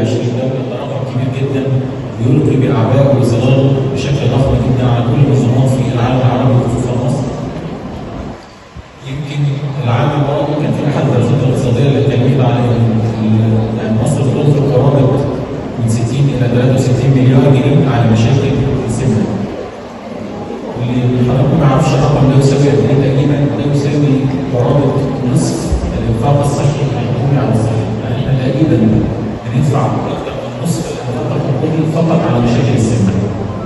21 دوله، ده رقم كبير جدا بيلقي باعباء وظلال بشكل ضخم جدا على كل المنظمات في العالم العربي وخصوصا مصر. يمكن العام الماضي كان في احد الدراسات الاقتصاديه للتأكيد على ان مصر بتنفق قرابه من 60 الى 63 مليار جنيه على مشاكل السمنه. واللي حضراتكم ما يعرفش الرقم ده يساوي قد ايه تقريبا، ده يساوي قرابه نصف الانفاق الصحي الحكومي على الصحه، يعني احنا تقريبا بندفع اكثر من نصف الانفاق الحكومي فقط على مشاكل السمنه.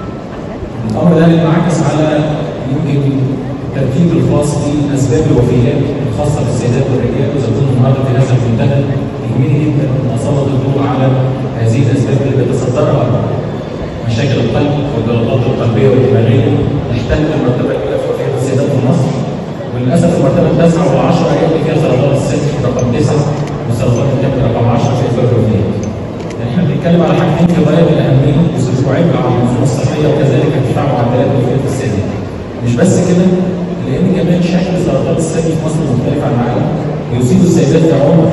الامر ده بينعكس على يمكن الترتيب الخاص باسباب الوفيات الخاصه بالسيدات والرجال، واذا كنا النهارده في هذا المنتدى يهمني جدا ان اسلط الضوء على هذه الاسباب اللي بيتصدرها مشاكل القلب والجلطات القلبيه والدماغيه، تحتل المرتبه الاولى في وفيات السيدات في مصر، وللاسف المرتبه التاسعه و10 هي اللي فيها سرطان الثدي رقم 9 وسرطان الكبد رقم 10 في اسباب الوفيات. يعني احنا بنتكلم على حاجتين في غايه الاهميه يصرفوا عبء على المنظومه الصحيه وكذلك ارتفاع معدلات الوفيات في السن. مش بس كده، لان كمان شكل سرطان الثدي في مصر مختلف عن العالم، ويصيب السيدات في عمر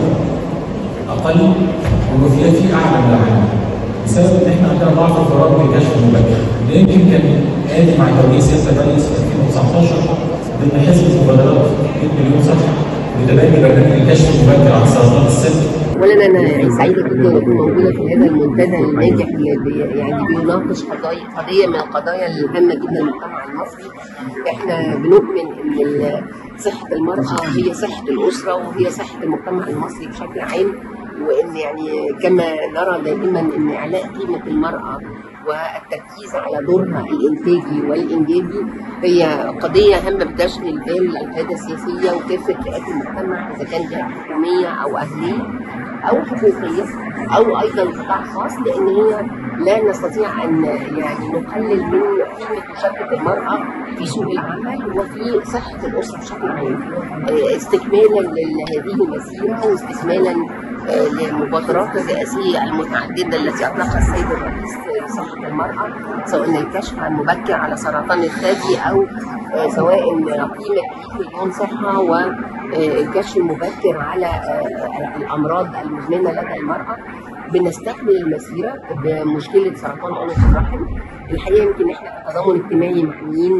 اقل والوفيات فيه اعلى من العالم، بسبب ان احنا عندنا ضعف القرار بالكشف المبكر. ده يمكن كان آتي مع توجيه سياده الرئيس في 2019 ضمن حزب المبادرات 100 مليون صفحه لتبني برنامج الكشف المبكر عن سرطان الثدي. اولا انا سعيده جدا ان اكون موجوده في هذا المنتدى الناجح اللي يعني بيناقش قضيه من القضايا الهامه جدا للمجتمع المصري. احنا بنؤمن ان صحه المراه هي صحه الاسره وهي صحه المجتمع المصري بشكل عام، وان يعني كما نرى دائما ان اعلاء قيمه المراه والتركيز على دورها الانتاجي والانجابي هي قضيه هامه بتشغل بال القياده السياسيه وكافه فئات المجتمع، اذا كانت حكوميه او اهليه او حقوقيه او ايضا قطاع خاص، لان هي لا نستطيع ان يعني نقلل من قيمه مشاركه المراه في سوق العمل وفي صحه الاسره بشكل عام. استكمالا لهذه المسيره واستكمالا للمبادرات الرئاسيه المتعدده التي اطلقها السيد الرئيس لصحه المراه، سواء الكشف المبكر على سرطان الثدي او سواء قيمه 100 مليون صحه والكشف المبكر على الامراض المزمنه لدى المراه. بنستكمل المسيره بمشكله سرطان عنق الرحم. الحقيقه يمكن احنا كتضامن اجتماعي معنيين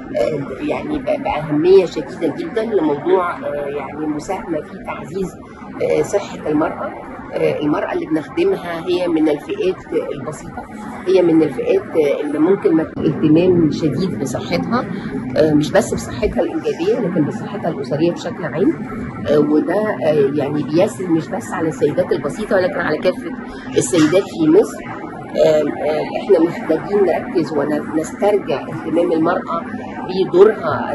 يعني باهميه شديده جدا لموضوع يعني المساهمه في تعزيز صحه المراه. المرأة اللي بنخدمها هي من الفئات البسيطة، هي من الفئات اللي ممكن ما اهتمام شديد بصحتها، مش بس بصحتها الإنجابية لكن بصحتها الأسرية بشكل عام. وده يعني بيسري مش بس على السيدات البسيطة ولكن على كافة السيدات في مصر. احنا محتاجين نركز ونسترجع اهتمام المرأة بدورها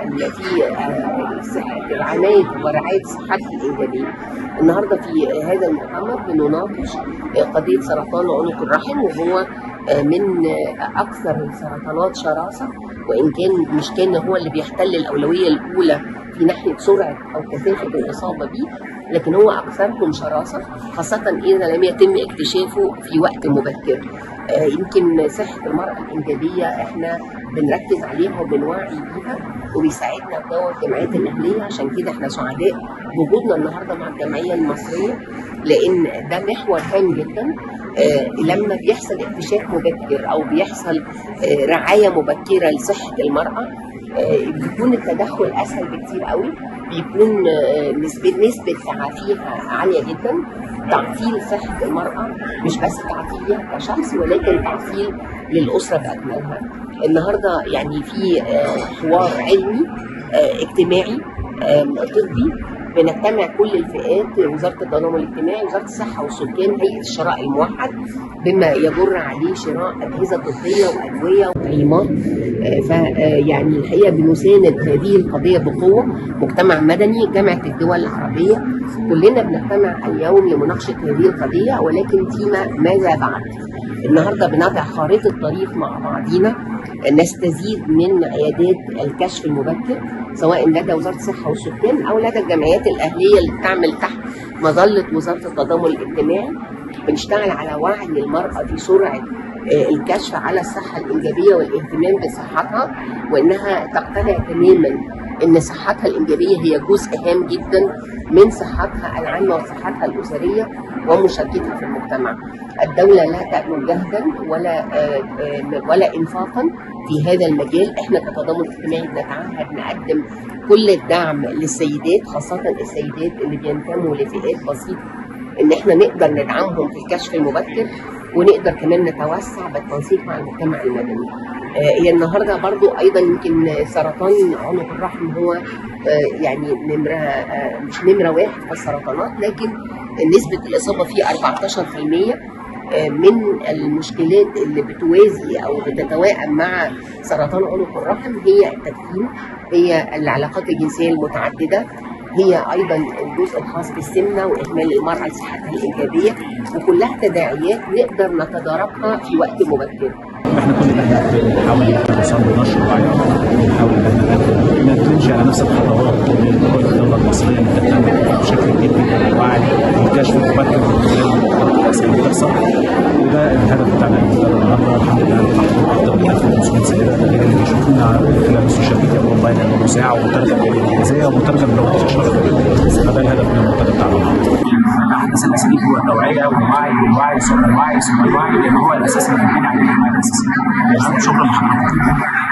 في العناية ورعاية صحتها الإنجابية. النهارده في هذا المؤتمر بنناقش قضية سرطان عنق الرحم، وهو من أكثر السرطانات شراسة، وإن كان مش كان هو اللي بيحتل الأولوية الأولى في ناحية سرعة أو كثافة الإصابة به، لكن هو أكثرهم شراسة، خاصة إذا لم يتم اكتشافه في وقت مبكر. يمكن صحة المرأة الإنجابية إحنا بنركز عليها وبنوعي بيها وبيساعدنا دور الجمعيات الأهلية. عشان كده إحنا سعداء بوجودنا النهارده مع الجمعية المصرية، لأن ده محور هام جدا. لما بيحصل اكتشاف مبكر أو بيحصل رعاية مبكرة لصحة المرأة، بيكون التدخل اسهل بكتير قوي، بيكون نسبه تعافيها عاليه جدا. تعطيل صحه المراه مش بس تعطيلها كشخص ولكن تعطيل للاسره باكملها. النهارده يعني في حوار علمي اجتماعي طبي بنجتمع كل الفئات، وزاره التضامن الاجتماعي، وزاره الصحه والسكان، هيئه الشراء الموحد، بما يجر عليه شراء اجهزه طبيه وادويه وتطعيمات. فيعني الحقيقه بنساند هذه القضيه بقوه. مجتمع مدني، جامعه الدول العربيه، كلنا بنجتمع اليوم لمناقشه هذه القضيه، ولكن فيما ماذا بعد؟ النهارده بنضع خارطه طريق مع بعضينا، نستزيد من عيادات الكشف المبكر سواء لدى وزاره الصحه والسكان او لدى الجمعيات الاهليه اللي بتعمل تحت مظله وزاره التضامن الاجتماعي. بنشتغل على وعي المراه بسرعه الكشف على الصحه الانجابيه والاهتمام بصحتها، وانها تقتنع تماما ان صحتها الانجابيه هي جزء هام جدا من صحتها العامه وصحتها الاسريه ومشاركتها في المجتمع. الدوله لا تأمن جهدا ولا انفاقا في هذا المجال. احنا كتضامن اجتماعي بنتعهد نقدم كل الدعم للسيدات، خاصه السيدات اللي بينتموا لفئات بسيطه، ان احنا نقدر ندعمهم في الكشف المبكر، ونقدر كمان نتوسع بالتنسيق مع المجتمع المدني. هي النهارده برضو ايضا يمكن سرطان عنق الرحم هو يعني مش نمره واحد في السرطانات، لكن نسبه الاصابه فيه 14% من المشكلات اللي بتوازي او بتتوائم مع سرطان عنق الرحم هي التدخين، هي العلاقات الجنسيه المتعدده، هي ايضا الجزء الخاص بالسمنه واهمال المراه لصحتها الانجابيه، وكلها تداعيات نقدر نتداركها في وقت مبكر. احنا كل ده بنحاول نوصل لنشر الوعي، بنحاول ان نمشي على نفس الخطوات اللي الدوله المصريه بتهتم بشكل كبير جدا بالوعي والكشف المبكر اللي بتحصل، وده الهدف بتاعنا النهارده. الحمد لله تحقيق اكثر من 1500 سيده اللي بيشوفونا خلال السوشيال ميديا واونلاين لانه ساعه ومترجم بالانجليزيه ومترجم بلغه الاشاره. فده الهدف من المنتدى بتاعنا النهارده. احدث الاساليب هو التوعيه والوعي ثم الوعي ثم الوعي، لان هو الاساس اللي بنبني عليه الاساس. شكرا لحضرتك.